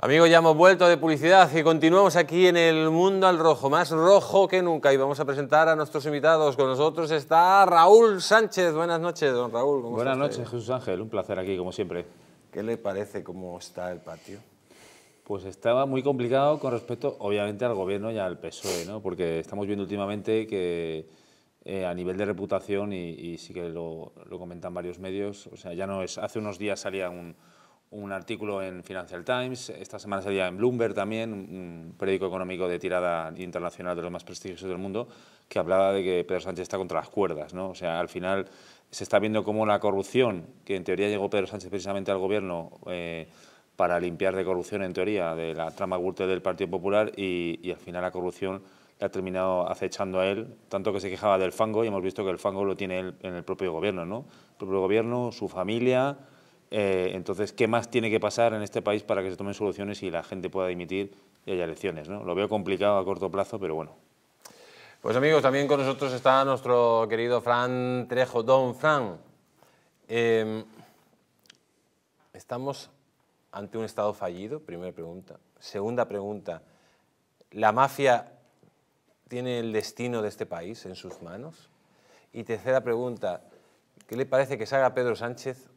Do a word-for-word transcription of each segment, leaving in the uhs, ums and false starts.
Amigos, ya hemos vuelto de publicidad y continuamos aquí en el Mundo al Rojo, más rojo que nunca. Y vamos a presentar a nuestros invitados. Con nosotros está Raúl Sánchez. Buenas noches, don Raúl. ¿Cómo Buenas está noches, usted? Jesús Ángel. Un placer aquí, como siempre. ¿Qué le parece cómo está el patio? Pues estaba muy complicado con respecto, obviamente, al Gobierno y al P S O E, ¿no? Porque estamos viendo últimamente que eh, a nivel de reputación, y, y sí que lo, lo comentan varios medios, o sea, ya no es... Hace unos días salía un... un artículo en Financial Times, esta semana salía en Bloomberg también, un periódico económico de tirada internacional de los más prestigiosos del mundo, que hablaba de que Pedro Sánchez está contra las cuerdas, ¿no? O sea, al final se está viendo cómo la corrupción, que en teoría llegó Pedro Sánchez precisamente al gobierno eh, para limpiar de corrupción, en teoría, de la trama Gürtel del Partido Popular, y, y al final la corrupción le ha terminado acechando a él, tanto que se quejaba del fango, y hemos visto que el fango lo tiene él en el propio gobierno, ¿no? El propio gobierno, su familia. Eh, entonces, ¿qué más tiene que pasar en este país para que se tomen soluciones y la gente pueda dimitir y haya elecciones, ¿no? Lo veo complicado a corto plazo, pero bueno. Pues amigos, también con nosotros está nuestro querido Fran Trejo. Don Fran, eh, ¿estamos ante un Estado fallido? Primera pregunta. Segunda pregunta, ¿la mafia tiene el destino de este país en sus manos? Y tercera pregunta, ¿qué le parece que salga Pedro Sánchez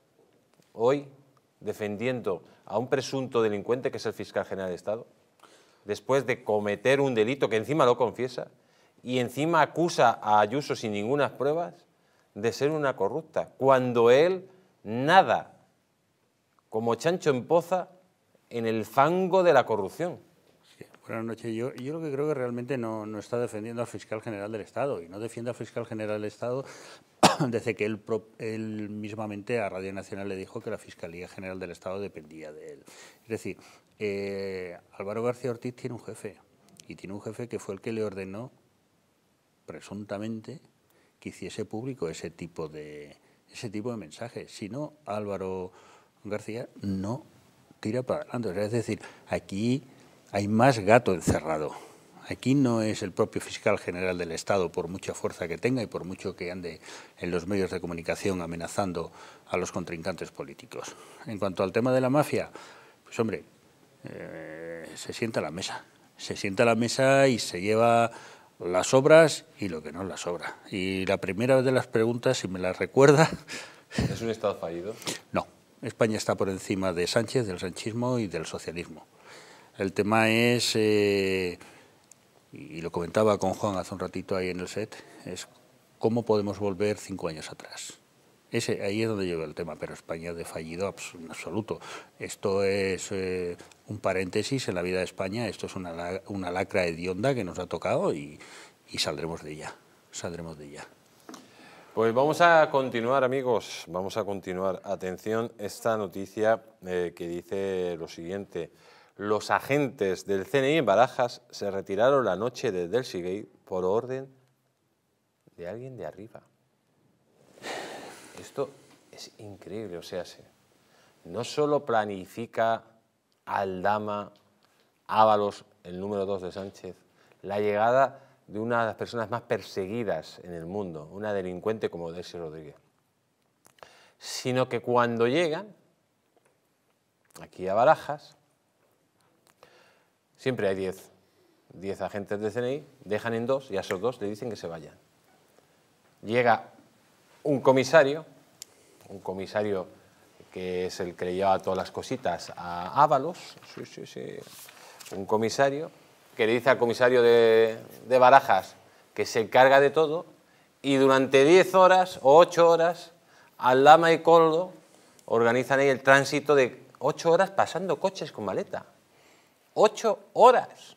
hoy defendiendo a un presunto delincuente que es el fiscal general del Estado, después de cometer un delito que encima lo confiesa y encima acusa a Ayuso sin ninguna pruebas de ser una corrupta, cuando él nada como chancho en poza en el fango de la corrupción? Sí, buenas noches. Yo, yo lo que creo que realmente no, no está defendiendo al fiscal general del Estado, y no defiende al fiscal general del Estado desde que él, él mismamente a Radio Nacional le dijo que la Fiscalía General del Estado dependía de él. Es decir, eh, Álvaro García Ortiz tiene un jefe, y tiene un jefe que fue el que le ordenó, presuntamente, que hiciese público ese tipo de, ese tipo de mensajes. Si no, Álvaro García no tira para adelante. Es decir, aquí hay más gato encerrado. Aquí no es el propio fiscal general del Estado, por mucha fuerza que tenga y por mucho que ande en los medios de comunicación amenazando a los contrincantes políticos. En cuanto al tema de la mafia, pues hombre, eh, se sienta a la mesa. Se sienta a la mesa y se lleva las obras y lo que no las sobra. Y la primera de las preguntas, si me las recuerda... ¿Es un Estado fallido? No. España está por encima de Sánchez, del sanchismo y del socialismo. El tema es... Eh, y lo comentaba con Juan hace un ratito ahí en el set, es cómo podemos volver cinco años atrás. Ese, ahí es donde llega el tema, pero España de fallido en absoluto. Esto es eh, un paréntesis en la vida de España, esto es una, una lacra hedionda que nos ha tocado y, y saldremos de ella, saldremos de ella. Pues vamos a continuar, amigos, vamos a continuar. Atención, esta noticia eh, que dice lo siguiente. Los agentes del C N I en Barajas se retiraron la noche de Delsigate por orden de alguien de arriba. Esto es increíble, o sea, no solo planifica Aldama, Ábalos, el número dos de Sánchez, la llegada de una de las personas más perseguidas en el mundo, una delincuente como Delcy Rodríguez, sino que cuando llegan aquí a Barajas, siempre hay diez, diez agentes del C N I, dejan en dos y a esos dos le dicen que se vayan. Llega un comisario, un comisario que es el que le lleva todas las cositas a Ábalos, sí, sí, sí, un comisario que le dice al comisario de, de Barajas que se encarga de todo, y durante diez horas o ocho horas, Aldama y Coldo organizan ahí el tránsito de ocho horas pasando coches con maleta. Ocho horas.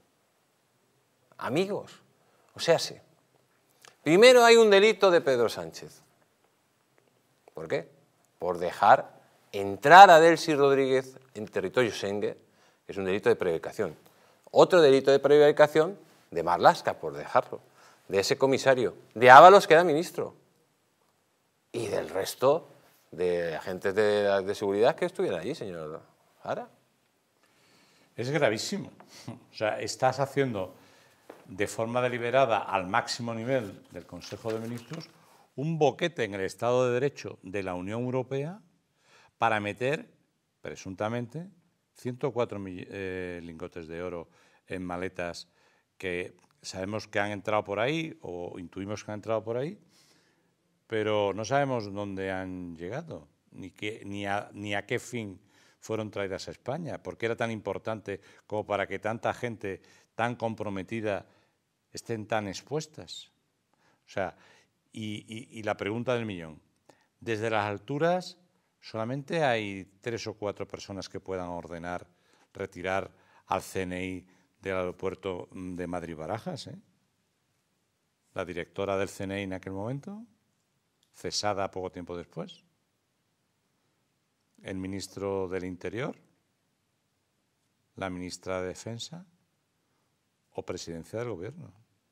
Amigos, o sea, sí. Primero hay un delito de Pedro Sánchez. ¿Por qué? Por dejar entrar a Delcy Rodríguez en territorio Schengen, que es un delito de prevaricación. Otro delito de prevaricación de Marlaska, por dejarlo, de ese comisario, de Ábalos, que era ministro, y del resto de agentes de, de seguridad que estuvieran allí, señor Jara. Es gravísimo. O sea, estás haciendo de forma deliberada al máximo nivel del Consejo de Ministros un boquete en el Estado de Derecho de la Unión Europea para meter, presuntamente, ciento cuatro eh, lingotes de oro en maletas que sabemos que han entrado por ahí o intuimos que han entrado por ahí, pero no sabemos dónde han llegado, ni, qué, ni, a, ni a qué fin fueron traídas a España, por qué era tan importante como para que tanta gente tan comprometida estén tan expuestas. O sea, y, y, y la pregunta del millón, desde las alturas solamente hay tres o cuatro personas que puedan ordenar retirar al C N I del aeropuerto de Madrid-Barajas, ¿eh? La directora del C N I en aquel momento, cesada poco tiempo después, el ministro del Interior, la ministra de Defensa o presidencia del Gobierno.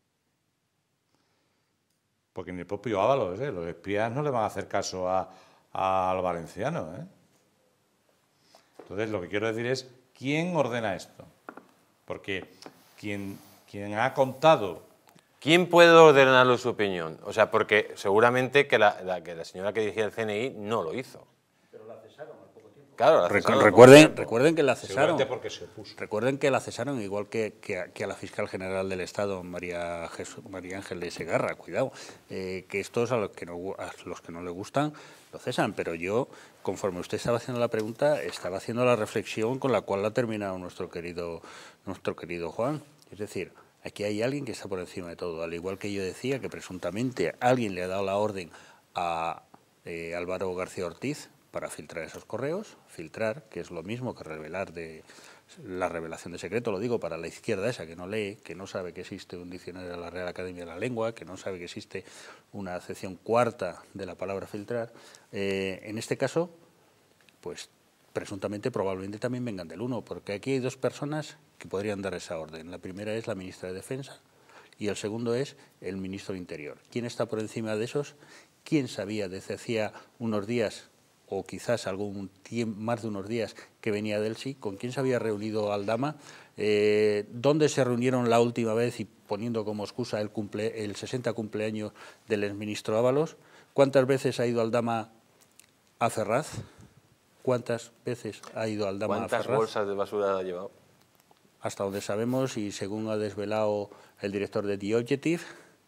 Porque ni el propio Ábalos, ¿eh? Los espías no le van a hacer caso a, a, al valenciano, ¿eh? Entonces, lo que quiero decir es, ¿quién ordena esto? Porque quien, quien ha contado... ¿Quién puede ordenarlo su opinión? O sea, porque seguramente que la, la, que la señora que dirigía el C N I no lo hizo. Pero la cesaron al poco tiempo. Claro, la cesaron recuerden, recuerden que la cesaron. Porque se opuso. Recuerden que la cesaron igual que, que, a, que a la fiscal general del Estado, María, Jesús, María Ángeles Segarra. Cuidado, eh, que estos a los que, no, a los que no le gustan lo cesan. Pero yo, conforme usted estaba haciendo la pregunta, estaba haciendo la reflexión con la cual la ha terminado nuestro querido, nuestro querido Juan. Es decir, aquí hay alguien que está por encima de todo, al igual que yo decía que presuntamente alguien le ha dado la orden a eh, Álvaro García Ortiz para filtrar esos correos, filtrar, que es lo mismo que revelar de la revelación de secreto, lo digo para la izquierda esa que no lee, que no sabe que existe un diccionario de la Real Academia de la Lengua, que no sabe que existe una acepción cuarta de la palabra filtrar. Eh, en este caso, pues presuntamente, probablemente también vengan del uno, porque aquí hay dos personas que podrían dar esa orden. La primera es la ministra de Defensa y el segundo es el ministro de Interior. ¿Quién está por encima de esos? ¿Quién sabía desde hacía unos días, o quizás algún tiempo, más de unos días, que venía del sí? ¿Con quién se había reunido Aldama? Eh, ¿Dónde se reunieron la última vez y poniendo como excusa el, cumple, el sesenta cumpleaños del exministro Ábalos? ¿Cuántas veces ha ido Aldama a Ferraz? ¿Cuántas veces ha ido Aldama a Ferraz? ¿Cuántas bolsas de basura ha llevado? Hasta donde sabemos, y según ha desvelado el director de The Objective,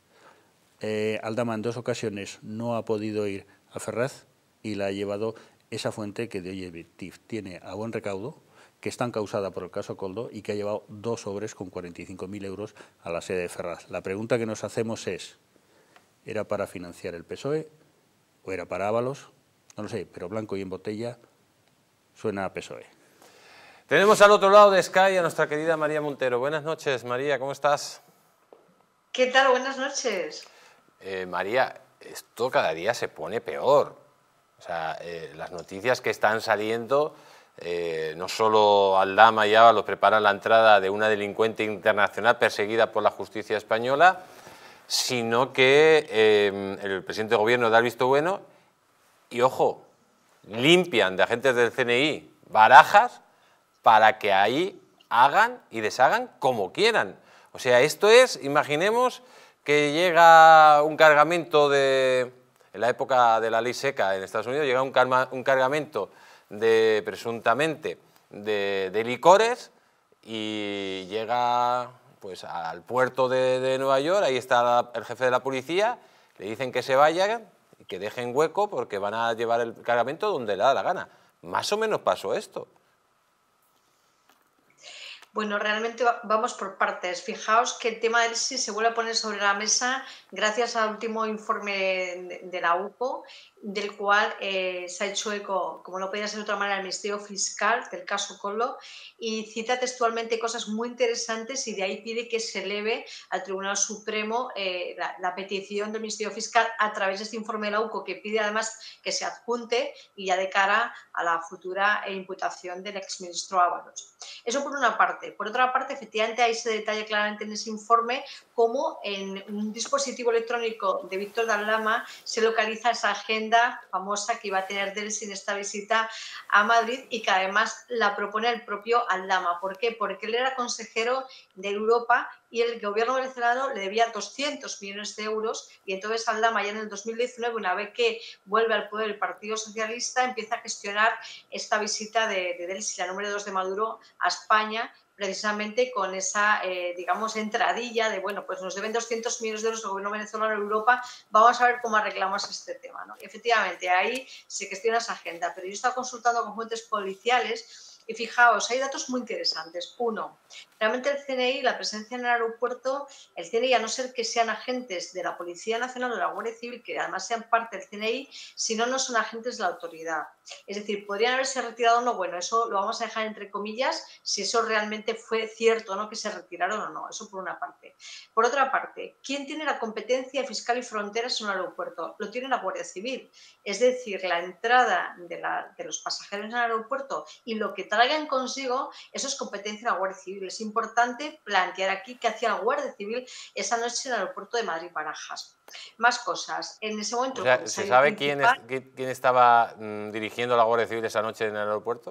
eh, Aldama en dos ocasiones no ha podido ir a Ferraz y la ha llevado esa fuente que The Objective tiene a buen recaudo, que está encausada por el caso Coldo y que ha llevado dos sobres con cuarenta y cinco mil euros a la sede de Ferraz. La pregunta que nos hacemos es, ¿era para financiar el P S O E o era para Ábalos? No lo sé, pero blanco y en botella suena a P S O E. Tenemos al otro lado de Sky a nuestra querida María Montero. Buenas noches, María, ¿cómo estás? ¿Qué tal? Buenas noches. Eh, María, esto cada día se pone peor. O sea, eh, las noticias que están saliendo, eh, no solo Aldama y Ábalos preparan la entrada de una delincuente internacional perseguida por la justicia española, sino que eh, el presidente de gobierno da el visto bueno y, ojo, limpian de agentes del C N I Barajas para que ahí hagan y deshagan como quieran. O sea, esto es, imaginemos que llega un cargamento de, en la época de la ley seca en Estados Unidos, llega un, carma, un cargamento de, presuntamente, de, de licores y llega pues al puerto de, de Nueva York, ahí está la, el jefe de la policía, le dicen que se vayan y que dejen hueco porque van a llevar el cargamento donde le da la gana. Más o menos pasó esto. Bueno, realmente vamos por partes. Fijaos que el tema del S I se vuelve a poner sobre la mesa gracias al último informe de la U C O, del cual eh, se ha hecho eco, como no podía ser de otra manera, el Ministerio Fiscal del caso Coldo, y cita textualmente cosas muy interesantes y de ahí pide que se eleve al Tribunal Supremo eh, la, la petición del Ministerio Fiscal a través de este informe de la U C O, que pide además que se adjunte y ya de cara a la futura imputación del exministro Ábalos. Eso por una parte. Por otra parte, efectivamente, ahí se detalla claramente en ese informe cómo en un dispositivo electrónico de Víctor de Aldama se localiza esa agenda famosa que iba a tener Delsi en esta visita a Madrid y que además la propone el propio Aldama. ¿Por qué? Porque él era consejero de Europa y el gobierno venezolano le debía doscientos millones de euros y entonces Aldama ya en el dos mil diecinueve, una vez que vuelve al poder el Partido Socialista, empieza a gestionar esta visita de, de Delcy, la número dos de Maduro, a España, precisamente con esa, eh, digamos, entradilla de, bueno, pues nos deben doscientos millones de euros el gobierno venezolano en Europa, vamos a ver cómo arreglamos este tema, ¿no? Efectivamente, ahí se gestiona esa agenda, pero yo he estado consultando con fuentes policiales y fijaos, hay datos muy interesantes. Uno, realmente el C N I, la presencia en el aeropuerto, el C N I, a no ser que sean agentes de la Policía Nacional o de la Guardia Civil, que además sean parte del C N I, si no, no son agentes de la autoridad. Es decir, podrían haberse retirado o no, bueno, eso lo vamos a dejar entre comillas, si eso realmente fue cierto o no, que se retiraron o no, eso por una parte. Por otra parte, ¿quién tiene la competencia fiscal y fronteras en un aeropuerto? Lo tiene la Guardia Civil. Es decir, la entrada de, la, de los pasajeros en el aeropuerto y lo que traigan consigo, eso es competencia de la Guardia Civil. Es importante plantear aquí qué hacía la Guardia Civil esa noche en el aeropuerto de Madrid-Barajas. Más cosas. En ese momento... O sea, ¿se sabe quién, es, quién estaba mmm, dirigiendo la Guardia Civil esa noche en el aeropuerto?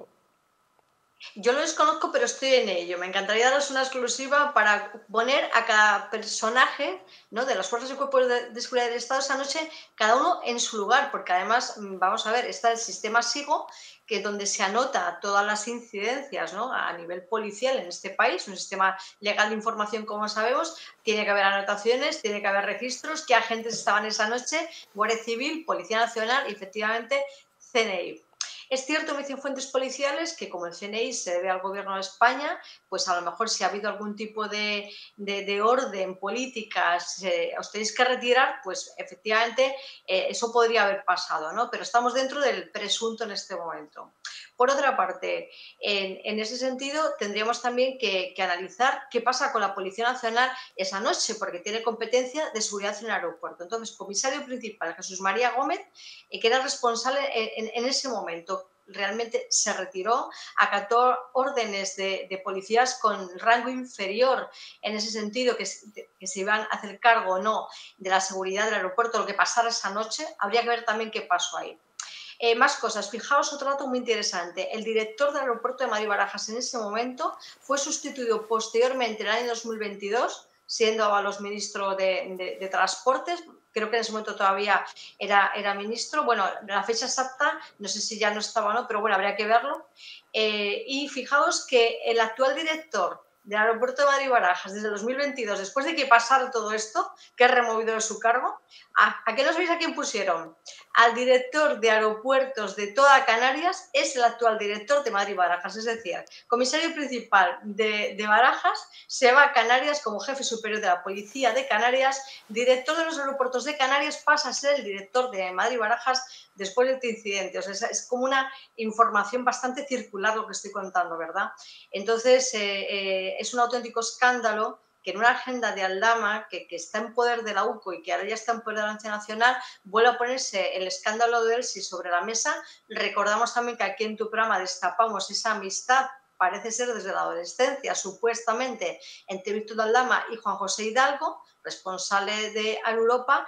Yo lo desconozco, pero estoy en ello. Me encantaría daros una exclusiva para poner a cada personaje, ¿no?, de las fuerzas y cuerpos de, de seguridad del Estado esa noche, cada uno en su lugar, porque además, vamos a ver, está el sistema SIGO, que es donde se anota todas las incidencias, ¿no?, a nivel policial en este país, un sistema legal de información, como sabemos, tiene que haber anotaciones, tiene que haber registros, qué agentes estaban esa noche, Guardia Civil, Policía Nacional y efectivamente C N I. Es cierto, me dicen fuentes policiales, que como el C N I se debe al gobierno de España, pues a lo mejor si ha habido algún tipo de, de, de orden política, se, os tenéis que retirar, pues efectivamente eh, eso podría haber pasado, ¿no? Pero estamos dentro del presunto en este momento. Por otra parte, en, en ese sentido tendríamos también que, que analizar qué pasa con la Policía Nacional esa noche, porque tiene competencia de seguridad en el aeropuerto. Entonces, comisario principal Jesús María Gómez, eh, que era responsable en, en, en ese momento, realmente se retiró, acató órdenes de, de policías con rango inferior en ese sentido, que, que se iban a hacer cargo o no de la seguridad del aeropuerto, lo que pasara esa noche. Habría que ver también qué pasó ahí. Eh, más cosas. Fijaos otro dato muy interesante. El director del aeropuerto de Madrid-Barajas en ese momento fue sustituido posteriormente en el año dos mil veintidós, siendo Ábalos ministro de, de, de Transportes. Creo que en ese momento todavía era, era ministro. Bueno, la fecha exacta, no sé si ya no estaba o no, pero bueno, habría que verlo. Eh, y fijaos que el actual director del aeropuerto de Madrid-Barajas desde el dos mil veintidós, después de que pasara todo esto, que es removido de su cargo, ¿a, ¿a qué no sabéis a quién pusieron? Al director de aeropuertos de toda Canarias, es el actual director de Madrid-Barajas, es decir, comisario principal de, de Barajas, se va a Canarias como jefe superior de la Policía de Canarias, director de los aeropuertos de Canarias, pasa a ser el director de Madrid-Barajas después de este incidente. O sea, es, es como una información bastante circular lo que estoy contando, ¿verdad? Entonces, eh, eh, es un auténtico escándalo que en una agenda de Aldama, que, que está en poder de la U C O y que ahora ya está en poder de la Audiencia Nacional, vuelve a ponerse el escándalo de Delcy sobre la mesa. Recordamos también que aquí en tu programa destapamos esa amistad, parece ser desde la adolescencia, supuestamente, entre Víctor Aldama y Juan José Hidalgo, responsable de Europa,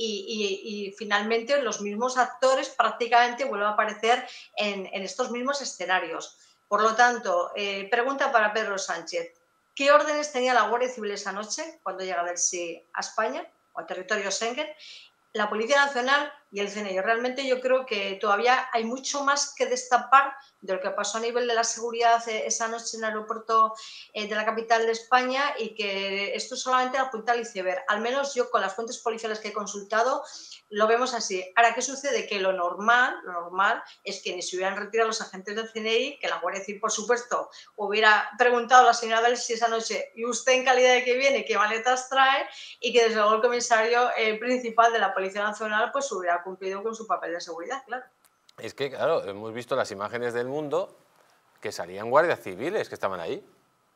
y, y, y finalmente los mismos actores prácticamente vuelven a aparecer en, en estos mismos escenarios. Por lo tanto, eh, pregunta para Pedro Sánchez. ¿Qué órdenes tenía la Guardia Civil esa noche cuando llega Delcy a España o a territorio Schengen? La Policía Nacional y el C N I. Realmente yo creo que todavía hay mucho más que destapar de lo que pasó a nivel de la seguridad esa noche en el aeropuerto de la capital de España, y que esto es solamente la punta del iceberg. Al menos yo, con las fuentes policiales que he consultado, lo vemos así. Ahora, ¿qué sucede? Que lo normal, lo normal es que ni se hubieran retirado los agentes del C N I, que la Guardia Civil, por supuesto, hubiera preguntado a la señora Delcy esa noche, ¿y usted en calidad de que viene, qué maletas trae? Y que desde luego el comisario eh, principal de la Policía Nacional pues hubiera cumplido con su papel de seguridad, claro. Es que, claro, hemos visto las imágenes del Mundo que salían guardias civiles que estaban ahí.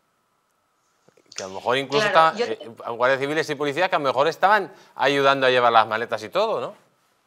Que a lo mejor incluso claro, estaban, yo... eh, guardias civiles y policías que a lo mejor estaban ayudando a llevar las maletas y todo, ¿no?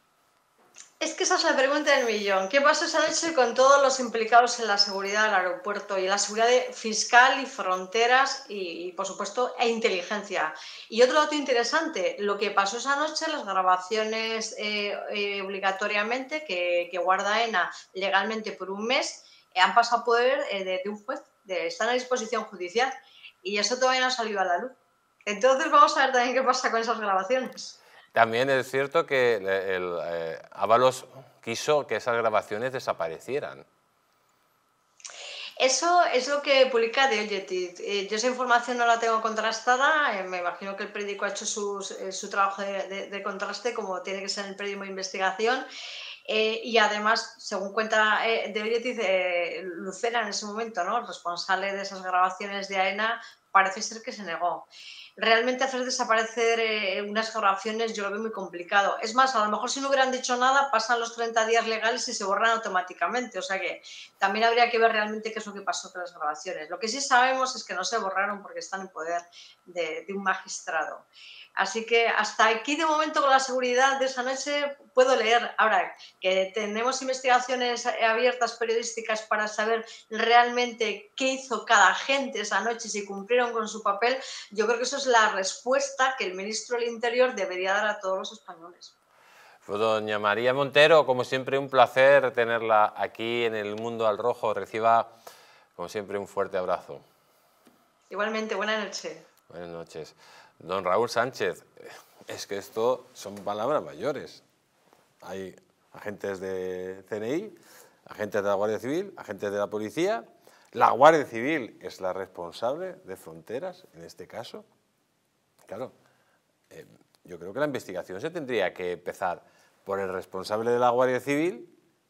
Es que esa es la pregunta del millón. ¿Qué pasó esa noche con todos los implicados en la seguridad del aeropuerto y la seguridad fiscal y fronteras y, y, por supuesto, e inteligencia? Y otro dato interesante, lo que pasó esa noche, las grabaciones eh, eh, obligatoriamente que, que guarda A E N A legalmente por un mes, eh, han pasado a poder eh, de, de un juez, de, están a disposición judicial, y eso todavía no ha salido a la luz. Entonces vamos a ver también qué pasa con esas grabaciones. También es cierto que el, el, eh, Ábalos quiso que esas grabaciones desaparecieran. Eso es lo que publica The Objective. Eh, yo esa información no la tengo contrastada, eh, me imagino que el periódico ha hecho sus, eh, su trabajo de, de, de contraste, como tiene que ser el periódico de investigación. Eh, y además, según cuenta eh, The Objective, eh, Lucena en ese momento, ¿no?, el responsable de esas grabaciones de AENA, parece ser que se negó. Realmente hacer desaparecer eh, unas grabaciones yo lo veo muy complicado. Es más, a lo mejor si no hubieran dicho nada, pasan los treinta días legales y se borran automáticamente. O sea que también habría que ver realmente qué es lo que pasó con las grabaciones. Lo que sí sabemos es que no se borraron porque están en poder de, de un magistrado. Así que hasta aquí de momento con la seguridad de esa noche puedo leer. Ahora, que tenemos investigaciones abiertas periodísticas para saber realmente qué hizo cada agente esa noche, si cumplieron con su papel, yo creo que eso es la respuesta que el ministro del Interior debería dar a todos los españoles. Pues doña María Montero, como siempre un placer tenerla aquí en el Mundo al Rojo. Reciba, como siempre, un fuerte abrazo. Igualmente, buenas noches. Buenas noches. Don Raúl Sánchez, es que esto son palabras mayores. Hay agentes de C N I, agentes de la Guardia Civil, agentes de la Policía. La Guardia Civil es la responsable de fronteras, en este caso. Claro, eh, yo creo que la investigación se tendría que empezar por el responsable de la Guardia Civil,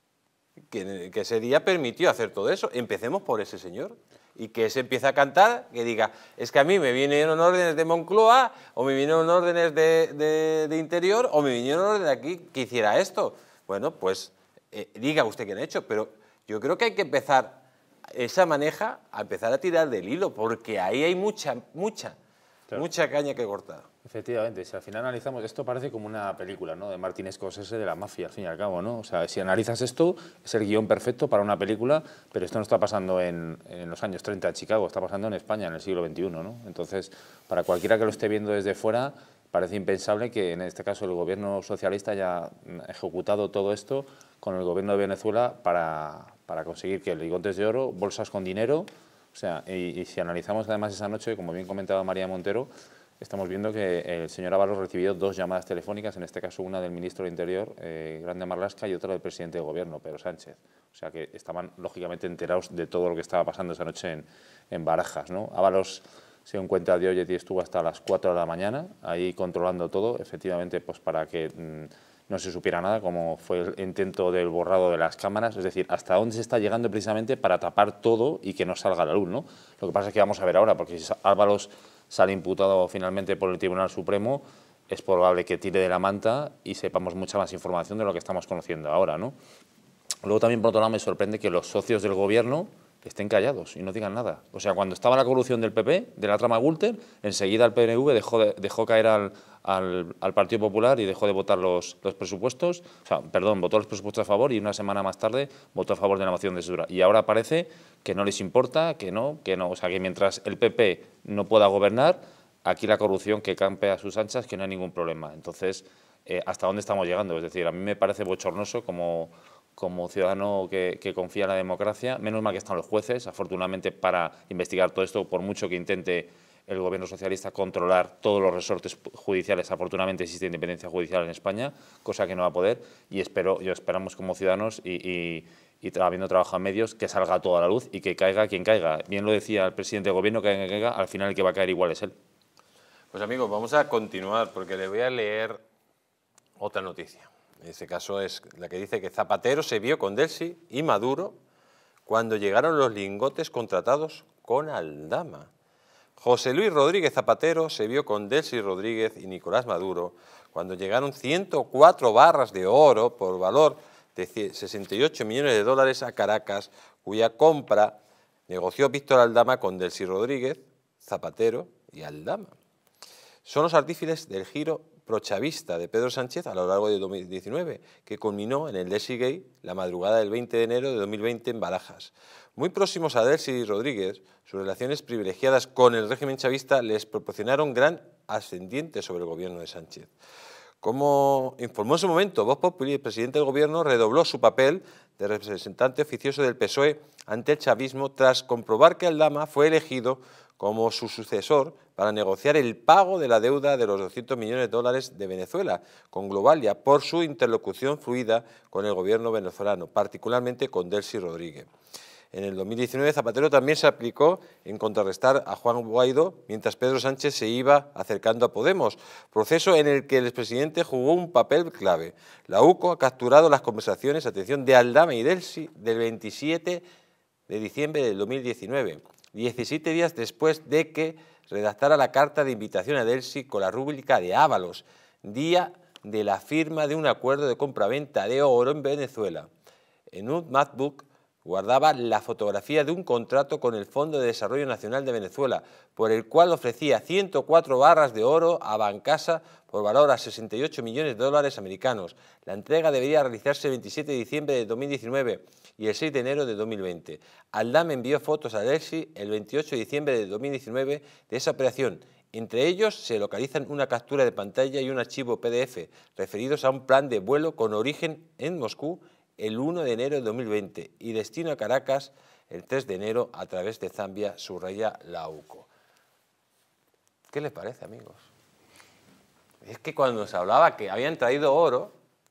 que, que ese día permitió hacer todo eso. Empecemos por ese señor. Y que se empiece a cantar, que diga, es que a mí me vinieron órdenes de Moncloa, o me vinieron órdenes de, de, de Interior, o me vinieron órdenes de aquí que hiciera esto. Bueno, pues eh, diga usted quién ha hecho, pero yo creo que hay que empezar esa maneja a empezar a tirar del hilo, porque ahí hay mucha, mucha, claro, mucha caña que cortar. Efectivamente, si al final analizamos, esto parece como una película, ¿no?, de Martin Scorsese, de la mafia, al fin y al cabo, ¿no? O sea, si analizas esto, es el guión perfecto para una película, pero esto no está pasando en, en los años treinta en Chicago, está pasando en España, en el siglo veintiuno, ¿no? Entonces, para cualquiera que lo esté viendo desde fuera, parece impensable que en este caso el gobierno socialista haya ejecutado todo esto con el gobierno de Venezuela para, para conseguir que lingotes de oro, bolsas con dinero, o sea, y, y si analizamos además esa noche, como bien comentaba María Montero, estamos viendo que el señor Ábalos recibió dos llamadas telefónicas, en este caso una del ministro del Interior, eh, Grande Marlaska, y otra del presidente del Gobierno, Pedro Sánchez. O sea que estaban lógicamente enterados de todo lo que estaba pasando esa noche en, en Barajas, ¿no? Ábalos, según cuenta de Objective, estuvo hasta las cuatro de la mañana ahí controlando todo, efectivamente, pues para que mmm, no se supiera nada, como fue el intento del borrado de las cámaras, es decir, hasta dónde se está llegando precisamente para tapar todo y que no salga a la luz, ¿no? Lo que pasa es que vamos a ver ahora, porque si Ábalos sale imputado finalmente por el Tribunal Supremo, es probable que tire de la manta y sepamos mucha más información de lo que estamos conociendo ahora, ¿no? Luego también, por otro lado, me sorprende que los socios del Gobierno estén callados y no digan nada. O sea, cuando estaba la corrupción del P P, de la trama Gürtel, enseguida el P N V dejó, de, dejó caer al, al, al Partido Popular y dejó de votar los, los presupuestos, o sea, perdón, votó los presupuestos a favor y una semana más tarde votó a favor de la moción de censura. Y ahora parece que no les importa, que no, que no. O sea, que mientras el P P no pueda gobernar, aquí la corrupción que campe a sus anchas, que no hay ningún problema. Entonces, eh, ¿hasta dónde estamos llegando? Es decir, a mí me parece bochornoso como... como ciudadano que, que confía en la democracia, menos mal que están los jueces, afortunadamente, para investigar todo esto, por mucho que intente el gobierno socialista controlar todos los resortes judiciales, afortunadamente existe independencia judicial en España, cosa que no va a poder, y espero, yo esperamos como ciudadanos y, y, y habiendo trabajado en medios, que salga todo a la luz y que caiga quien caiga. Bien lo decía el presidente del gobierno, que caiga, caiga, al final el que va a caer igual es él. Pues amigos, vamos a continuar, porque le voy a leer otra noticia. En este caso es la que dice que Zapatero se vio con Delcy y Maduro cuando llegaron los lingotes contratados con Aldama. José Luis Rodríguez Zapatero se vio con Delcy Rodríguez y Nicolás Maduro cuando llegaron ciento cuatro barras de oro por valor de sesenta y ocho millones de dólares a Caracas, cuya compra negoció Víctor Aldama con Delcy Rodríguez, Zapatero y Aldama. Son los artífices del giro prochavista de Pedro Sánchez a lo largo de dos mil diecinueve, que culminó en el Delcy Gate la madrugada del veinte de enero de dos mil veinte en Barajas. Muy próximos a Delcy Rodríguez, sus relaciones privilegiadas con el régimen chavista les proporcionaron gran ascendiente sobre el gobierno de Sánchez. Como informó en su momento Vox Populi, el presidente del Gobierno redobló su papel de representante oficioso del P S O E ante el chavismo tras comprobar que Aldama fue elegido como su sucesor para negociar el pago de la deuda de los doscientos millones de dólares de Venezuela con Globalia por su interlocución fluida con el gobierno venezolano, particularmente con Delcy Rodríguez. En el dos mil diecinueve, Zapatero también se aplicó en contrarrestar a Juan Guaidó mientras Pedro Sánchez se iba acercando a Podemos, proceso en el que el expresidente jugó un papel clave. La U C O ha capturado las conversaciones, atención, de Aldama y Delcy del veintisiete de diciembre del dos mil diecinueve, diecisiete días después de que redactara la carta de invitación a Delcy con la rúbrica de Ábalos, día de la firma de un acuerdo de compraventa de oro en Venezuela. En un MacBook guardaba la fotografía de un contrato con el Fondo de Desarrollo Nacional de Venezuela, por el cual ofrecía ciento cuatro barras de oro a Bancasa por valor a sesenta y ocho millones de dólares americanos. La entrega debería realizarse el veintisiete de diciembre de dos mil diecinueve y el seis de enero de dos mil veinte. Aldama envió fotos a Delcy el veintiocho de diciembre de dos mil diecinueve de esa operación. Entre ellos se localizan una captura de pantalla y un archivo P D F referidos a un plan de vuelo con origen en Moscú el uno de enero de dos mil veinte y destino a Caracas el tres de enero a través de Zambia, subraya la U C O. ¿Qué les parece, amigos? Es que cuando se hablaba que habían traído oro,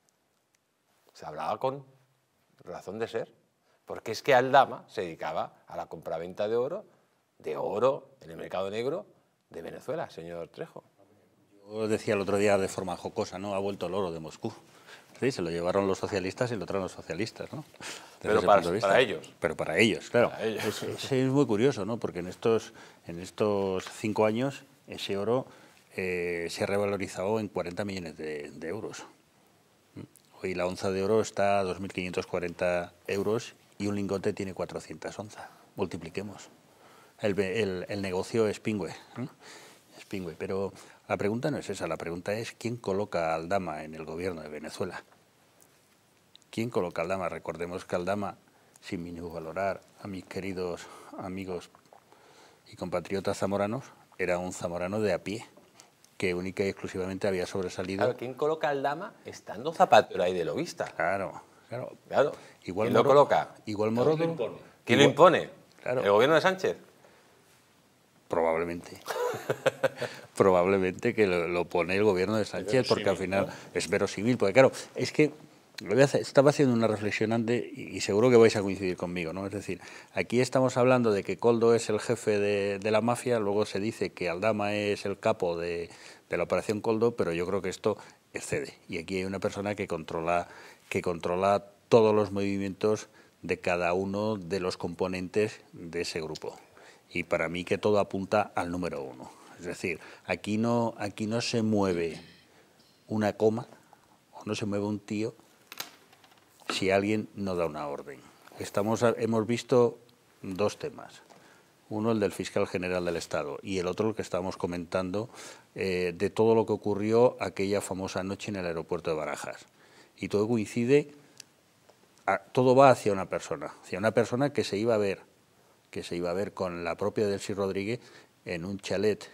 se hablaba con razón de ser, porque es que Aldama se dedicaba a la compraventa de oro, de oro en el mercado negro de Venezuela, señor Trejo. Yo decía el otro día de forma jocosa, ¿no? Ha vuelto el oro de Moscú. Sí, se lo llevaron los socialistas y lo traen los socialistas, ¿no? Desde Pero para, para ellos. Pero para ellos, claro. Para ellos. Es, es, es muy curioso, ¿no? Porque en estos, en estos cinco años ese oro eh, se ha revalorizado en cuarenta millones de, de euros. Hoy la onza de oro está a dos mil quinientos cuarenta euros y un lingote tiene cuatrocientas onzas. Multipliquemos. El, el, el negocio es pingüe, ¿no? Es pingüe, pero la pregunta no es esa, la pregunta es ¿quién coloca a Aldama en el gobierno de Venezuela? ¿Quién coloca a Aldama? Recordemos que Aldama, sin minusvalorar a mis queridos amigos y compatriotas zamoranos, era un zamorano de a pie, que única y exclusivamente había sobresalido. Claro, ¿quién coloca a Aldama estando Zapatero ahí de lobista? Claro, claro. Claro. Igual ¿Quién Moro, lo coloca? Igual Morodo. ¿Quién lo impone? ¿Quién lo impone? Claro. ¿El gobierno de Sánchez? Probablemente. Probablemente que lo, lo pone el gobierno de Sánchez, porque al final es verosímil. Porque claro, es que lo voy a hacer, estaba haciendo una reflexión antes y, y seguro que vais a coincidir conmigo, ¿no? Es decir, aquí estamos hablando de que Koldo es el jefe de, de la mafia, luego se dice que Aldama es el capo de, de la operación Koldo, pero yo creo que esto excede. Y aquí hay una persona que controla, que controla todos los movimientos de cada uno de los componentes de ese grupo. Y para mí que todo apunta al número uno. Es decir, aquí no, aquí no se mueve una coma o no se mueve un tío si alguien no da una orden. Estamos, hemos visto dos temas. Uno, el del fiscal general del Estado, y el otro, el que estábamos comentando, eh, de todo lo que ocurrió aquella famosa noche en el aeropuerto de Barajas. Y todo coincide, a, todo va hacia una persona, hacia una persona que se iba a ver que se iba a ver con la propia Delcy Rodríguez en un chalet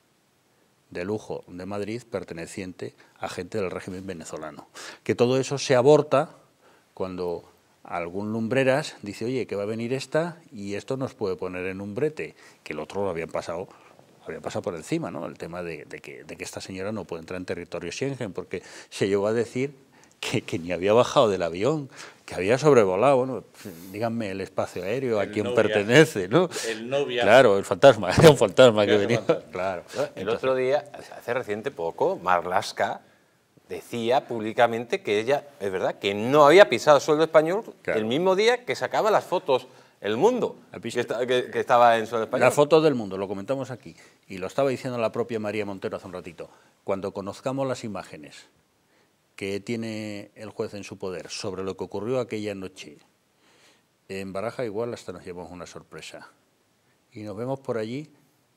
de lujo de Madrid perteneciente a gente del régimen venezolano. Que todo eso se aborta cuando algún lumbreras dice, oye, que va a venir esta y esto nos puede poner en un brete, que el otro lo habían pasado, había pasado por encima, ¿no? El tema de, de, que, de que esta señora no puede entrar en territorio Schengen, porque se llegó a decir que, que ni había bajado del avión, que había sobrevolado, bueno, díganme el espacio aéreo, a quién pertenece, ¿no? El no viaje. Claro, el fantasma, era un fantasma que venía. Fantasma. Claro. El Entonces, otro día, hace reciente poco, Marlaska decía públicamente que ella, es verdad, que no había pisado suelo español Claro. el mismo día que sacaba las fotos El Mundo, que, está, que, que estaba en suelo español. La foto del Mundo, lo comentamos aquí, y lo estaba diciendo la propia María Montero hace un ratito. Cuando conozcamos las imágenes que tiene el juez en su poder sobre lo que ocurrió aquella noche en Baraja, igual hasta nos llevamos una sorpresa. Y nos vemos por allí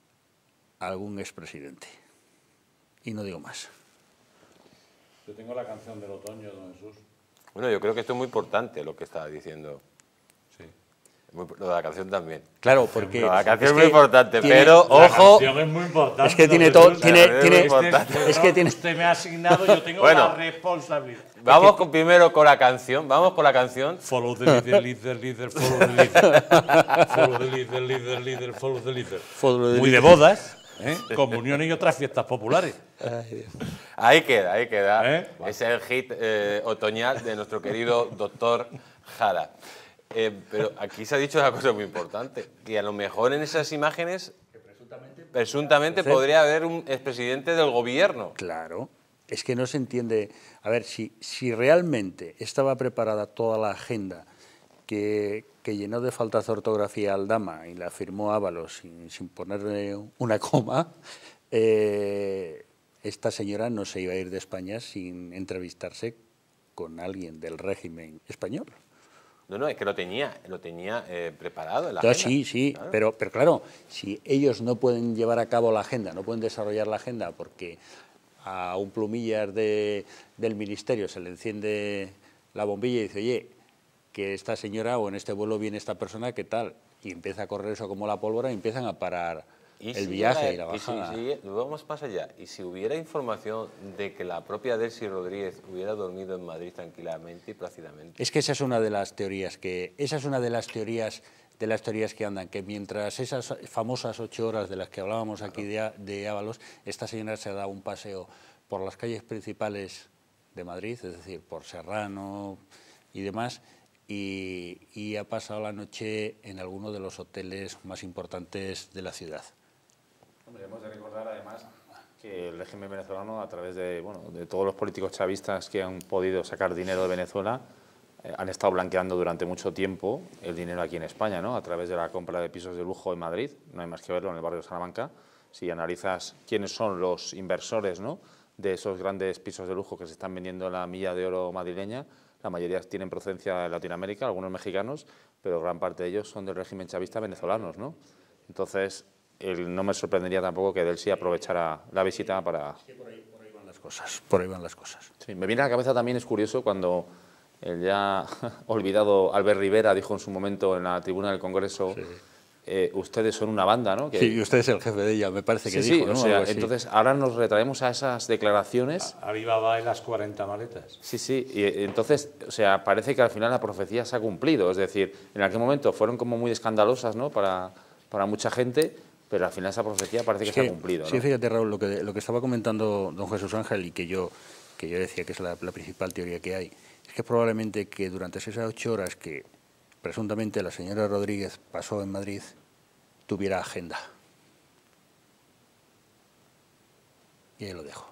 a algún expresidente. Y no digo más. Yo tengo la canción del otoño, don Jesús. Bueno, yo creo que esto es muy importante lo que estaba diciendo. Sí. Muy, lo de la canción también. Claro, porque... Lo de la canción es es muy que importante, tiene- pero La ojo... canción es muy importante. Es que tiene don todo... Jesús. Tiene, es tiene, muy importante. es que tiene... Usted me ha asignado, yo tengo Bueno. la responsabilidad. Vamos con, primero con la canción, vamos con la canción. Follow the leader, leader, leader, follow the leader. Follow the leader, leader, leader, follow the leader. Follow the Muy de leader. bodas, ¿eh? Comuniones y otras fiestas populares. Ahí queda, ahí queda. ¿Eh? Es el hit eh, otoñal de nuestro querido doctor Jara. Eh, pero aquí se ha dicho una cosa muy importante, que a lo mejor en esas imágenes presuntamente podría haber un expresidente del gobierno. Claro, es que no se entiende. A ver, si, si realmente estaba preparada toda la agenda que, que llenó de faltas de ortografía al Aldama y la firmó Ábalos sin, sin ponerle una coma, eh, esta señora no se iba a ir de España sin entrevistarse con alguien del régimen español. No, no, es que lo tenía, lo tenía eh, preparado en la Entonces, agenda. sí, sí, Claro. pero, pero claro, si ellos no pueden llevar a cabo la agenda, no pueden desarrollar la agenda porque a un plumillas de, del ministerio se le enciende la bombilla y dice, oye, que esta señora o en este vuelo viene esta persona, ¿qué tal? Y empieza a correr eso como la pólvora y empiezan a parar Y el si viaje llega- y la y si- bajada. si llega- vamos más allá. Y si hubiera información de que la propia Delcy Rodríguez hubiera dormido en Madrid tranquilamente y plácidamente. Es que esa es una de las teorías que esa es una de las teorías de las teorías que andan, que mientras esas famosas ocho horas de las que hablábamos aquí de, de Ábalos, esta señora se da un paseo por las calles principales de Madrid, es decir, por Serrano y demás, y, y ha pasado la noche en alguno de los hoteles más importantes de la ciudad. Hombre, hemos de recordar además que el régimen venezolano, a través de, bueno, de todos los políticos chavistas que han podido sacar dinero de Venezuela, eh, han estado blanqueando durante mucho tiempo el dinero aquí en España, ¿no? A través de la compra de pisos de lujo en Madrid, no hay más que verlo en el barrio de Salamanca. Si analizas quiénes son los inversores, ¿no?, de esos grandes pisos de lujo que se están vendiendo en la milla de oro madrileña, la mayoría tienen procedencia de Latinoamérica, algunos mexicanos, pero gran parte de ellos son del régimen chavista venezolanos, ¿no? Entonces, el, no me sorprendería tampoco que Delcy aprovechara la visita para... Sí, por ahí, por ahí van las cosas, por ahí van las cosas. Sí, me viene a la cabeza también, es curioso, cuando el ya olvidado Albert Rivera dijo en su momento en la tribuna del Congreso, Sí. eh, ustedes son una banda, ¿no? Que, Sí, y usted es el jefe de ella, me parece que sí, dijo, sí, ¿no? o sea, Algo así. entonces ahora nos retraemos a esas declaraciones. Alibaba y las cuarenta maletas. Sí, sí, y y entonces, o sea, parece que al final la profecía se ha cumplido, es decir, en aquel momento fueron como muy escandalosas, ¿no?, para, para mucha gente, pero al final esa profecía parece que, Es se ha cumplido, ¿no? Sí, fíjate, Raúl, lo que, lo que estaba comentando don Jesús Ángel y que yo, que yo decía que es la, la principal teoría que hay, es que probablemente que durante esas ocho horas que presuntamente la señora Rodríguez pasó en Madrid, tuviera agenda. Y ahí lo dejo.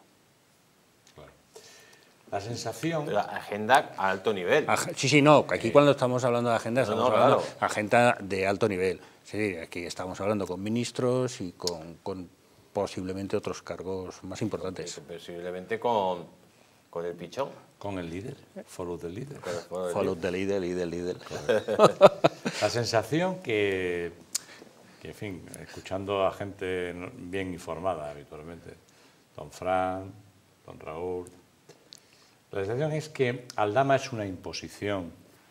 La sensación... La agenda a alto nivel. Ag- Sí, sí, no, aquí cuando estamos hablando de agenda, No, estamos no, hablando claro. de agenda de alto nivel. Sí, aquí estamos hablando con ministros y con, con posiblemente otros cargos más importantes. Posiblemente con, con el pichón. Con el líder, follow the leader. Pero por el- Follow the leader, leader, leader. La sensación que, que, en fin, escuchando a gente no- bien informada habitualmente, don Fran, don Raúl, la sensación es que Aldama es una imposición,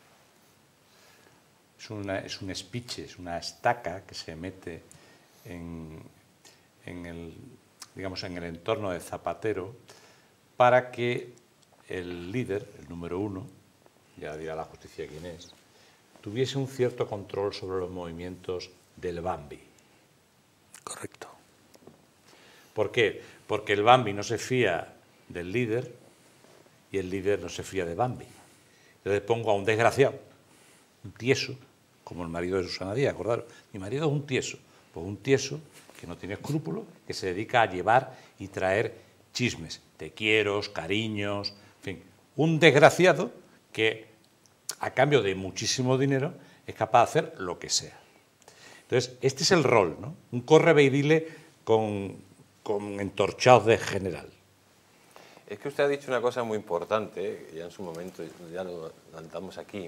es, una, es un speech, es una estaca que se mete en, en, el, digamos, en el entorno de Zapatero para que el líder, el número uno, ya dirá la justicia quién es, tuviese un cierto control sobre los movimientos del Bambi. Correcto. ¿Por qué? Porque el Bambi no se fía del líder y el líder no se fía de Bambi. Entonces pongo a un desgraciado, un tieso, como el marido de Susana Díaz, acordaros, mi marido es un tieso, pues un tieso que no tiene escrúpulos, que se dedica a llevar y traer chismes, te quiero, cariños, en fin, un desgraciado que a cambio de muchísimo dinero es capaz de hacer lo que sea. Entonces, este es el rol, ¿no? Un corre y dile con, con entorchados de general. Es que usted ha dicho una cosa muy importante, ¿eh? Ya en su momento, ya lo adelantamos aquí.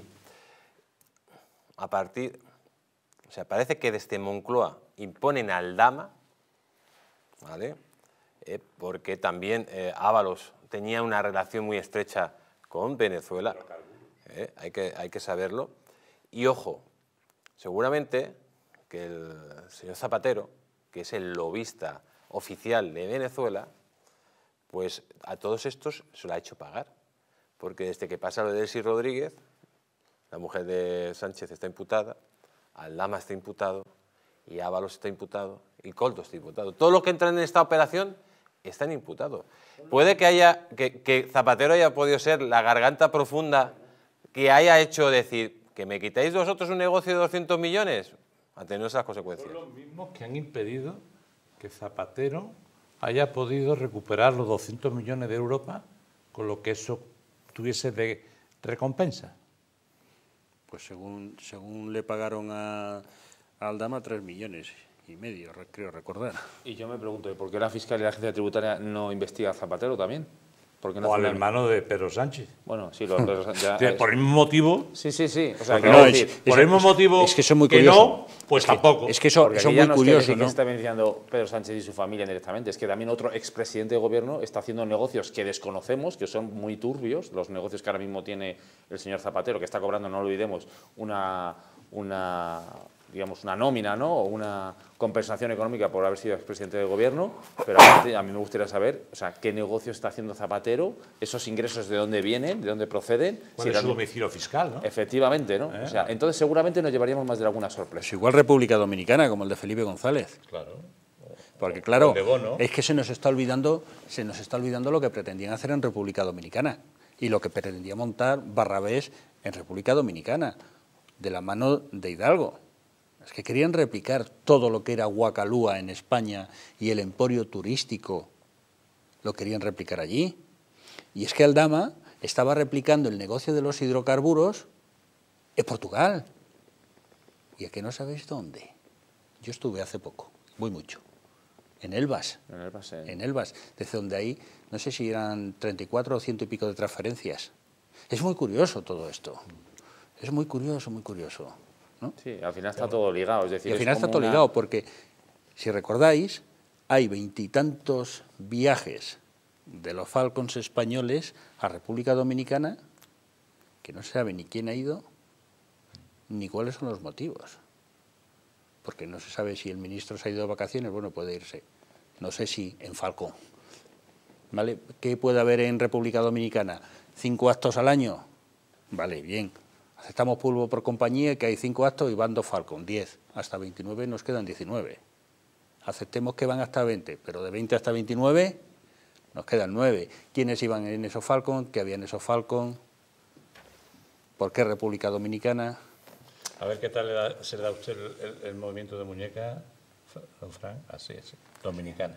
A partir, o sea, parece que desde Moncloa imponen al Aldama, ¿vale? Eh, porque también eh, Ábalos tenía una relación muy estrecha con Venezuela, ¿eh? hay, que, hay que saberlo. Y ojo, Seguramente que el señor Zapatero, que es el lobista oficial de Venezuela, pues a todos estos se lo ha hecho pagar. Porque desde que pasa lo de Delcy Rodríguez, la mujer de Sánchez está imputada, Aldama está imputado, y Ábalos está imputado, y Koldo está imputado. Todos los que entran en esta operación están imputados. Puede que, haya, que, que Zapatero haya podido ser la garganta profunda que haya hecho decir que me quitáis vosotros un negocio de doscientos millones, a tener esas consecuencias. Son los mismos que han impedido que Zapatero haya podido recuperar los doscientos millones de Europa con lo que eso tuviese de recompensa. Pues según, según le pagaron a, a Aldama, tres millones y medio, creo recordar. Y yo me pregunto, ¿por qué la Fiscalía y la Agencia Tributaria no investiga a Zapatero también? ¿Por qué no O al una... hermano de Pedro Sánchez. Bueno, sí, los Pedro ya, es... Por el mismo motivo. Sí, sí, sí. O sea, que no, decir, es, por es, el mismo motivo es que, eso es muy que curioso. no, pues es que, tampoco. Es que eso, eso es muy no curioso, es que, ¿no? que está beneficiando Pedro Sánchez y su familia directamente, es que también otro expresidente de gobierno está haciendo negocios que desconocemos, que son muy turbios, los negocios que ahora mismo tiene el señor Zapatero, que está cobrando, no lo olvidemos, una... una digamos, una nómina, ¿no? O una compensación económica por haber sido expresidente de gobierno, pero aparte, a mí me gustaría saber, o sea, qué negocio está haciendo Zapatero, esos ingresos de dónde vienen, de dónde proceden. ¿Cuál si es su realmente... domicilio fiscal, no? Efectivamente, ¿no? ¿Eh? O sea, entonces seguramente nos llevaríamos más de alguna sorpresa. Pues igual República Dominicana, como el de Felipe González. Claro. Porque claro, de Bono. es que se nos está olvidando, se nos está olvidando lo que pretendían hacer en República Dominicana y lo que pretendía montar Barrabés en República Dominicana, de la mano de Hidalgo. Es que querían replicar todo lo que era Guacalúa en España y el emporio turístico, lo querían replicar allí. Y es que Aldama estaba replicando el negocio de los hidrocarburos en Portugal. ¿Y a qué no sabéis dónde? Yo estuve hace poco, muy mucho, en Elvas. En Elvas, eh. En Elvas, desde donde ahí, no sé si eran treinta y cuatro o ciento y pico de transferencias. Es muy curioso todo esto. Es muy curioso, muy curioso. ¿No? Sí, al final está todo ligado. Es decir, y al es final está todo una... ligado porque, si recordáis, hay veintitantos viajes de los Falcons españoles a República Dominicana que no se sabe ni quién ha ido ni cuáles son los motivos. Porque no se sabe si el ministro se ha ido de vacaciones, bueno, puede irse. No sé si en Falcon. ¿Vale? ¿Qué puede haber en República Dominicana? ¿Cinco actos al año? Vale, bien. Aceptamos polvo por compañía, que hay cinco actos y van dos Falcon, diez. Hasta veintinueve nos quedan diecinueve. Aceptemos que van hasta veinte, pero de veinte hasta veintinueve nos quedan nueve. ¿Quiénes iban en esos Falcon? ¿Qué había en esos Falcon? ¿Por qué República Dominicana? A ver qué tal le da, se le da a usted el, el, el movimiento de muñeca, don Fran. Así, así. Dominicana.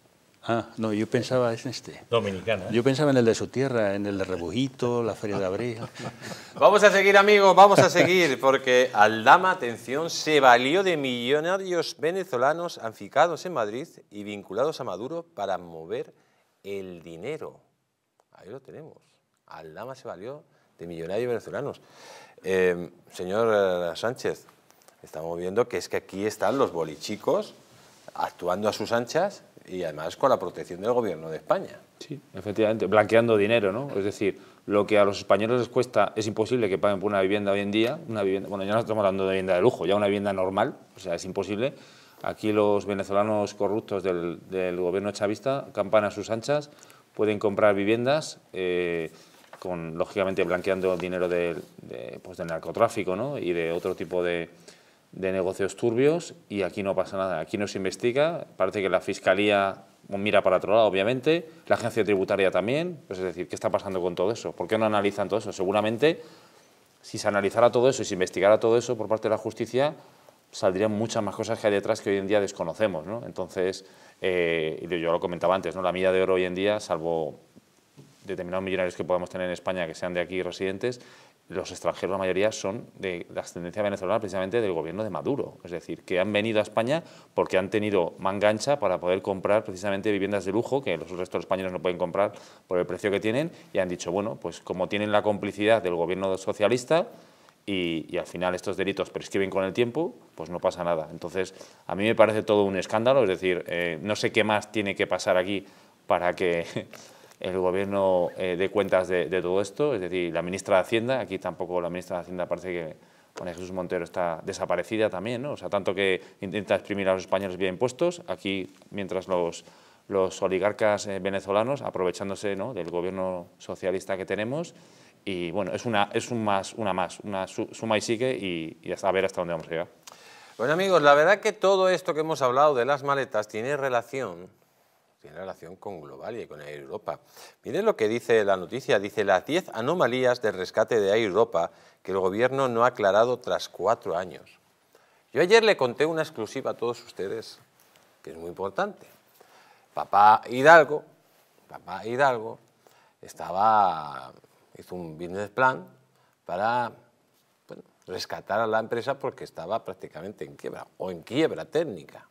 Ah, no, yo pensaba en este. Dominicana. ¿eh? Yo pensaba en el de su tierra, en el de Rebujito, la Feria de Abril. Vamos a seguir, amigos, vamos a seguir, porque Aldama, atención, se valió de millonarios venezolanos afincados en Madrid y vinculados a Maduro para mover el dinero. Ahí lo tenemos. Aldama se valió de millonarios venezolanos. Eh, señor Sánchez, estamos viendo que es que aquí están los bolichicos actuando a sus anchas y además con la protección del gobierno de España. Sí, efectivamente, blanqueando dinero, ¿no? Es decir, lo que a los españoles les cuesta, es imposible que paguen por una vivienda hoy en día, una vivienda, bueno, ya no estamos hablando de vivienda de lujo, ya una vivienda normal, o sea, es imposible. Aquí los venezolanos corruptos del, del gobierno chavista campan a sus anchas, pueden comprar viviendas, eh, con, lógicamente, blanqueando dinero de, de, pues, del narcotráfico, ¿no? Y de otro tipo de, de negocios turbios, y aquí no pasa nada, aquí no se investiga, parece que la Fiscalía mira para otro lado, obviamente, la agencia tributaria también, pues es decir, ¿qué está pasando con todo eso? ¿Por qué no analizan todo eso? Seguramente, si se analizara todo eso y se investigara todo eso por parte de la justicia, saldrían muchas más cosas que hay detrás que hoy en día desconocemos, ¿no? Entonces, eh, yo lo comentaba antes, ¿no? La milla de oro hoy en día, salvo determinados millonarios que podemos tener en España que sean de aquí residentes, los extranjeros, la mayoría, son de la ascendencia venezolana precisamente del gobierno de Maduro. Es decir, que han venido a España porque han tenido manga ancha para poder comprar precisamente viviendas de lujo que los restos de los españoles no pueden comprar por el precio que tienen, y han dicho, bueno, pues como tienen la complicidad del gobierno socialista y, y al final estos delitos prescriben con el tiempo, pues no pasa nada. Entonces, a mí me parece todo un escándalo, es decir, eh, no sé qué más tiene que pasar aquí para que el gobierno eh, dé cuentas de, de todo esto, es decir, la ministra de Hacienda, aquí tampoco la ministra de Hacienda parece que María Jesús Montero está desaparecida también, ¿no? O sea, tanto que intenta exprimir a los españoles vía impuestos, aquí mientras los, los oligarcas eh, venezolanos, aprovechándose, ¿no?, del gobierno socialista que tenemos, y bueno, es una, es un más, una más, una suma y sigue, y, y a ver hasta dónde vamos a llegar. Bueno, amigos, la verdad que todo esto que hemos hablado de las maletas tiene relación, tiene relación con Globalia y con Air Europa. Miren lo que dice la noticia, dice las diez anomalías del rescate de Air Europa que el gobierno no ha aclarado tras cuatro años. Yo ayer le conté una exclusiva a todos ustedes, que es muy importante. Papá Hidalgo, papá Hidalgo, estaba, hizo un business plan para, bueno, rescatar a la empresa porque estaba prácticamente en quiebra, o en quiebra técnica.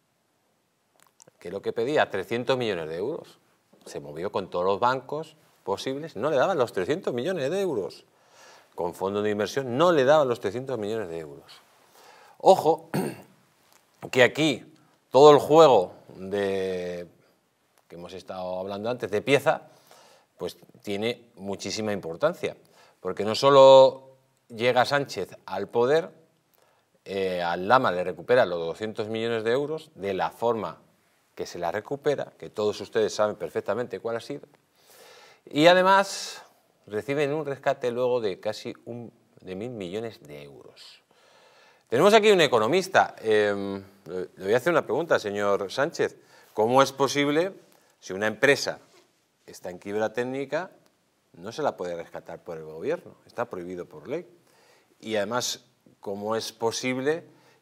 Que lo que pedía, trescientos millones de euros. Se movió con todos los bancos posibles, no le daban los trescientos millones de euros. Con fondos de inversión no le daban los trescientos millones de euros. Ojo, que aquí todo el juego de, que hemos estado hablando antes, de pieza, pues tiene muchísima importancia. Porque no solo llega Sánchez al poder, eh, al Lama le recupera los doscientos millones de euros de la forma que se la recupera, que todos ustedes saben perfectamente cuál ha sido, y además reciben un rescate luego de casi un, de mil millones de euros. Tenemos aquí un economista. Eh, le voy a hacer una pregunta, señor Sánchez. ¿Cómo es posible, si una empresa está en quiebra técnica, no se la puede rescatar por el gobierno? Está prohibido por ley. Y además, ¿cómo es posible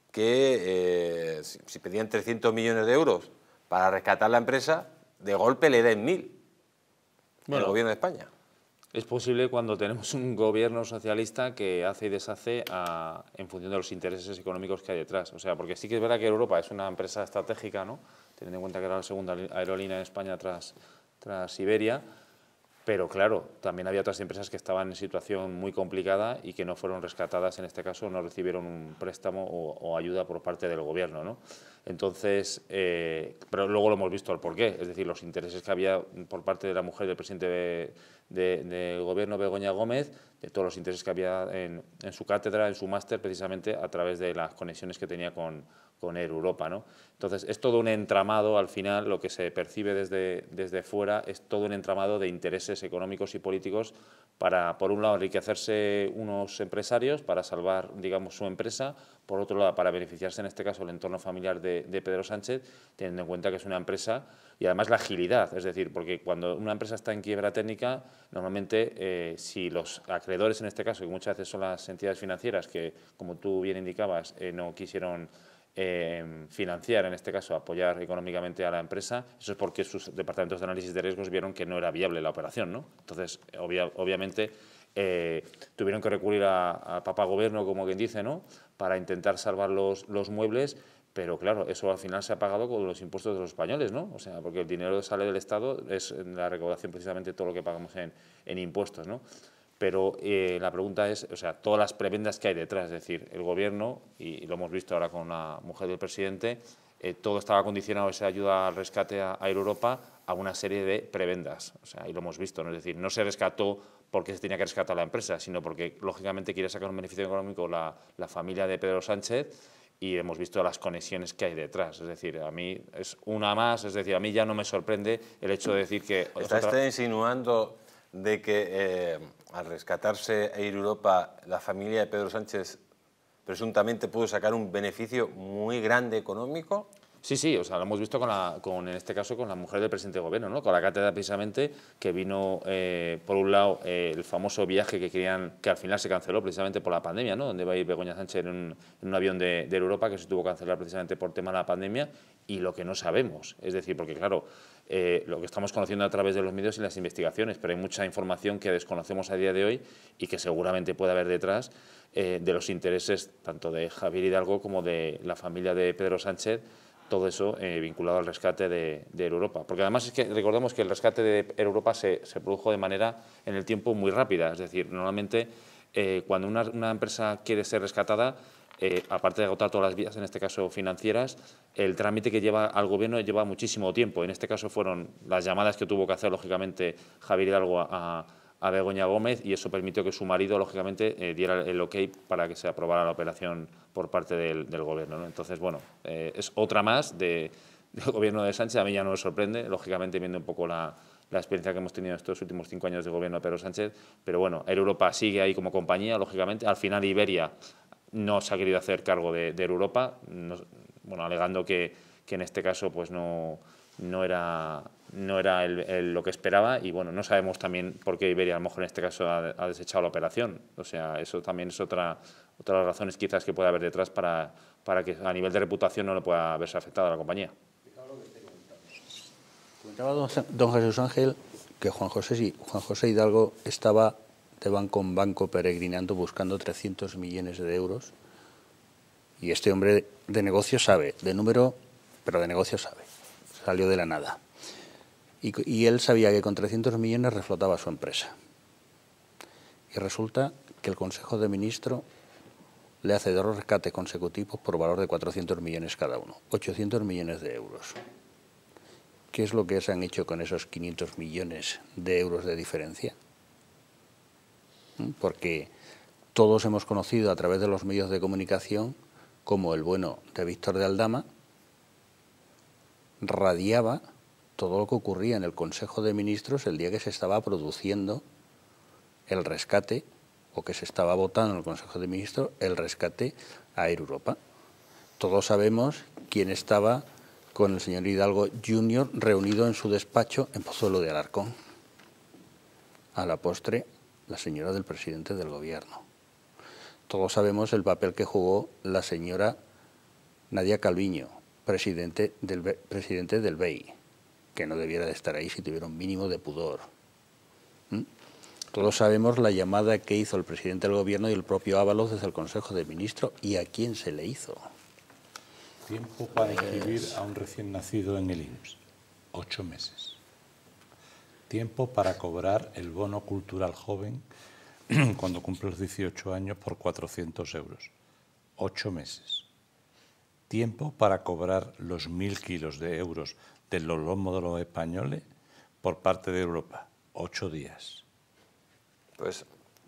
que eh, si, si pedían trescientos millones de euros para rescatar la empresa, de golpe le den mil bueno, el gobierno de España? Es posible cuando tenemos un gobierno socialista que hace y deshace a, en función de los intereses económicos que hay detrás. O sea, porque sí que es verdad que Europa es una empresa estratégica, ¿no?, teniendo en cuenta que era la segunda aerolínea en España tras, tras Iberia, pero claro, también había otras empresas que estaban en situación muy complicada y que no fueron rescatadas, en este caso no recibieron un préstamo o, o ayuda por parte del gobierno, ¿no? Entonces, eh, pero luego lo hemos visto el porqué, es decir, los intereses que había por parte de la mujer del presidente de, de, del gobierno, Begoña Gómez, de todos los intereses que había en, en su cátedra, en su máster, precisamente a través de las conexiones que tenía con, con Air Europa, ¿no? Entonces, es todo un entramado, al final, lo que se percibe desde, desde fuera, es todo un entramado de intereses económicos y políticos para, por un lado, enriquecerse unos empresarios para salvar, digamos, su empresa, por otro lado, para beneficiarse, en este caso, el entorno familiar de, de Pedro Sánchez, teniendo en cuenta que es una empresa, y además la agilidad, es decir, porque cuando una empresa está en quiebra técnica, normalmente, eh, si los acreedores, en este caso, que muchas veces son las entidades financieras que, como tú bien indicabas, eh, no quisieron Eh, financiar, en este caso apoyar económicamente a la empresa, eso es porque sus departamentos de análisis de riesgos vieron que no era viable la operación, ¿no? Entonces, obvia, obviamente, eh, tuvieron que recurrir a, a papá gobierno, como quien dice, ¿no?, para intentar salvar los, los muebles, pero claro, eso al final se ha pagado con los impuestos de los españoles, ¿no? O sea, porque el dinero que sale del Estado es la recaudación precisamente todo lo que pagamos en, en impuestos, ¿no? Pero eh, la pregunta es, o sea, todas las prebendas que hay detrás, es decir, el gobierno, y lo hemos visto ahora con la mujer del presidente, eh, todo estaba condicionado, esa ayuda al rescate a Air Europa, a una serie de prebendas, o sea, y lo hemos visto, ¿no? Es decir, no se rescató porque se tenía que rescatar la empresa, sino porque, lógicamente, quiere sacar un beneficio económico la, la familia de Pedro Sánchez, y hemos visto las conexiones que hay detrás. Es decir, a mí es una más, es decir, a mí ya no me sorprende el hecho de decir que... ¿Está usted insinuando de que eh, al rescatarse Air Europa, la familia de Pedro Sánchez presuntamente pudo sacar un beneficio muy grande económico? Sí, sí, o sea, lo hemos visto con, la, con, en este caso, con la mujer del presidente de gobierno, ¿no?, con la cátedra precisamente, que vino, eh, por un lado, eh, el famoso viaje que querían, que al final se canceló precisamente por la pandemia, ¿no?, donde va a ir Begoña Sánchez en un, en un avión de, de Europa, que se tuvo que cancelar precisamente por tema de la pandemia, y lo que no sabemos, es decir, porque claro, eh, lo que estamos conociendo a través de los medios y las investigaciones, pero hay mucha información que desconocemos a día de hoy y que seguramente puede haber detrás eh, de los intereses tanto de Javier Hidalgo como de la familia de Pedro Sánchez, todo eso eh, vinculado al rescate de, de Europa. Porque además es que recordemos que el rescate de Europa se, se produjo de manera en el tiempo muy rápida, es decir, normalmente eh, cuando una, una empresa quiere ser rescatada, eh, aparte de agotar todas las vías, en este caso financieras, el trámite que lleva al gobierno lleva muchísimo tiempo. En este caso fueron las llamadas que tuvo que hacer, lógicamente, Javier Hidalgo a, a Begoña Gómez y eso permitió que su marido, lógicamente, eh, diera el ok para que se aprobara la operación por parte del, del Gobierno, ¿no? Entonces, bueno, eh, es otra más de, del Gobierno de Sánchez. A mí ya no me sorprende, lógicamente, viendo un poco la, la experiencia que hemos tenido estos últimos cinco años de Gobierno de Pedro Sánchez, pero bueno, Air Europa sigue ahí como compañía, lógicamente. Al final Iberia no se ha querido hacer cargo de, de Air Europa, no, bueno, alegando que, que en este caso pues no, no era, no era el, el, lo que esperaba, y bueno, no sabemos también por qué Iberia a lo mejor en este caso ha, ha desechado la operación. O sea, eso también es otra, otra de las razones quizás que puede haber detrás para, para que a nivel de reputación no le pueda haberse afectado a la compañía. Comentaba don, don Jesús Ángel que Juan José, Juan José Hidalgo estaba de banco en banco peregrinando buscando trescientos millones de euros, y este hombre de negocio sabe, de número, pero de negocio sabe, salió de la nada. Y, y él sabía que con trescientos millones reflotaba su empresa. Y resulta que el Consejo de Ministros le hace dos rescates consecutivos por valor de cuatrocientos millones cada uno, ochocientos millones de euros. ¿Qué es lo que se han hecho con esos quinientos millones de euros de diferencia? Porque todos hemos conocido a través de los medios de comunicación cómo el bueno de Víctor de Aldama radiaba todo lo que ocurría en el Consejo de Ministros el día que se estaba produciendo el rescate, o que se estaba votando en el Consejo de Ministros el rescate a Air Europa. Todos sabemos quién estaba con el señor Hidalgo junior reunido en su despacho en Pozuelo de Alarcón. A la postre, la señora del presidente del Gobierno. Todos sabemos el papel que jugó la señora Nadia Calviño, presidente del, presidente del B E I, que no debiera de estar ahí si tuviera un mínimo de pudor. ¿Mm? Todos sabemos la llamada que hizo el presidente del Gobierno y el propio Ábalos desde el Consejo de Ministros, y a quién se le hizo. Tiempo para inscribir a un recién nacido en el I M S S, ocho meses. Tiempo para cobrar el bono cultural joven cuando cumple los dieciocho años por cuatrocientos euros, ocho meses. Tiempo para cobrar los mil kilos de euros de los lomos de los españoles por parte de Europa, ocho días. Pues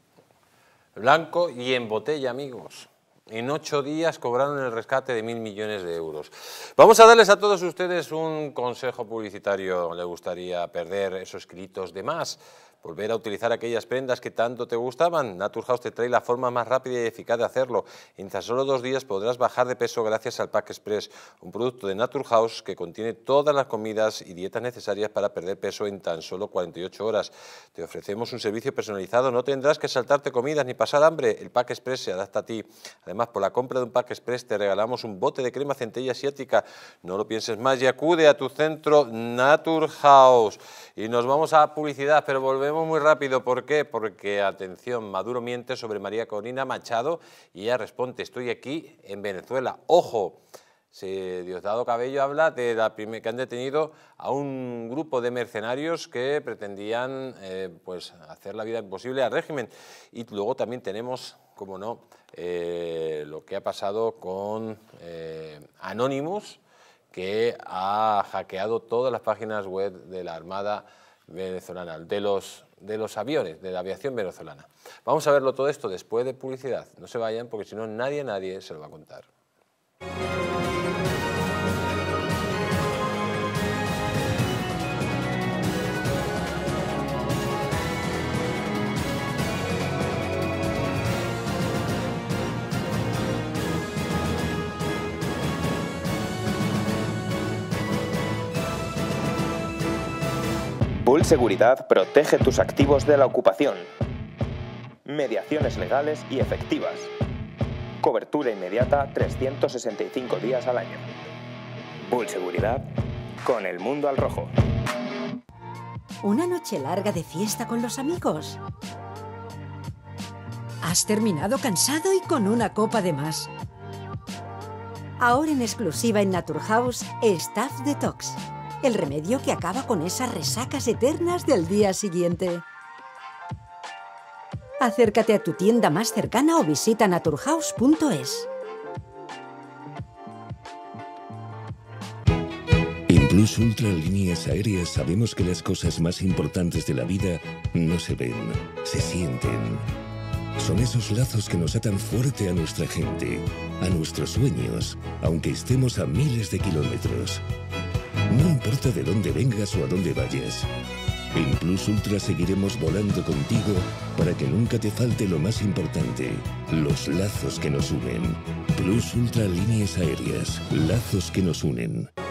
blanco y en botella, amigos. En ocho días cobraron el rescate de mil millones de euros. Vamos a darles a todos ustedes un consejo publicitario. ¿Le gustaría perder esos kilitos de más? Volver a utilizar aquellas prendas que tanto te gustaban. Naturhaus te trae la forma más rápida y eficaz de hacerlo. En tan solo dos días podrás bajar de peso gracias al Pack Express, un producto de Naturhaus que contiene todas las comidas y dietas necesarias para perder peso en tan solo cuarenta y ocho horas. Te ofrecemos un servicio personalizado, no tendrás que saltarte comidas ni pasar hambre. El Pack Express se adapta a ti. Además, por la compra de un Pack Express te regalamos un bote de crema centella asiática. No lo pienses más y acude a tu centro Naturhaus. Y nos vamos a publicidad, pero volvemos muy rápido. ¿Por qué? Porque, atención, Maduro miente sobre María Corina Machado y ella responde: estoy aquí en Venezuela. ¡Ojo! Si Diosdado Cabello habla de la primer, que han detenido a un grupo de mercenarios que pretendían eh, pues hacer la vida imposible al régimen. Y luego también tenemos, como no, eh, lo que ha pasado con eh, Anonymous, que ha hackeado todas las páginas web de la Armada venezolana, de los, de los aviones, de la aviación venezolana. Vamos a verlo todo esto después de publicidad. No se vayan, porque si no nadie, nadie se lo va a contar. Bull Seguridad protege tus activos de la ocupación. Mediaciones legales y efectivas. Cobertura inmediata trescientos sesenta y cinco días al año. Bull Seguridad, con el mundo al rojo. ¿Una noche larga de fiesta con los amigos? ¿Has terminado cansado y con una copa de más? Ahora en exclusiva en Naturhaus, Staff Detox. El remedio que acaba con esas resacas eternas del día siguiente. Acércate a tu tienda más cercana o visita naturhaus punto es. Plus Ultra Líneas Aéreas sabemos que las cosas más importantes de la vida no se ven, se sienten. Son esos lazos que nos atan fuerte a nuestra gente, a nuestros sueños, aunque estemos a miles de kilómetros. No importa de dónde vengas o a dónde vayas. En Plus Ultra seguiremos volando contigo para que nunca te falte lo más importante, los lazos que nos unen. Plus Ultra Líneas Aéreas, lazos que nos unen.